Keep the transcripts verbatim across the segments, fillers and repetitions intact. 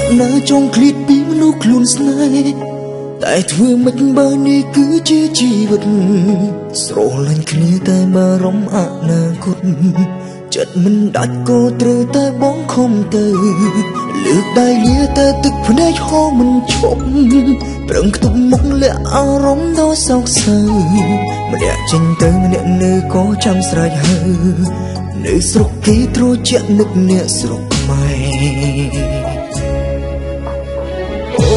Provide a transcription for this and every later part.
ណាចង់ឃ្លាតពីមនុស្សខ្លួនស្នេហ៍តែធ្វើមិនបើនេះគឺជាជីវិតស្រលាញ់គ្នាតែបារម្ភអនាគតចិត្តមិនដាច់ក៏ត្រូវតែបងខំទៅលើកដៃលាតែទឹកភ្នែកហូរមិនឈប់ប្រឹងខ្ទប់មុខលាក់អារម្មណ៍ដ៏សោកសៅម្នាក់ចេញទៅម្នាក់នៅក៏ចាំស្រេចហើយនៅស្រុកគេត្រជាក់នឹកអ្នកស្រុកខ្មែរអូ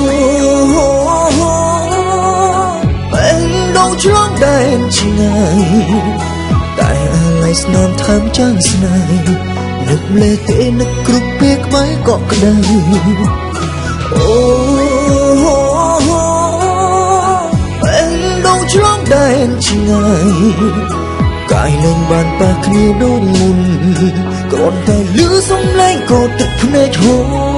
ពេលដងឆ្លងដែនឆ្ងាយតែអាឡ័យស្នាមថើមចាំងស្នេហ៍នឹកលេទេនឹកគ្រប់ពេលក្បែរក៏ក្តៅអូពេលដងឆ្លងដែនឆ្ងាយកាយលែងបានប៉ះគ្នាដូចមុនគ្រាន់តែលឺសំឡេងក៏ទឹកភ្នែកហូរ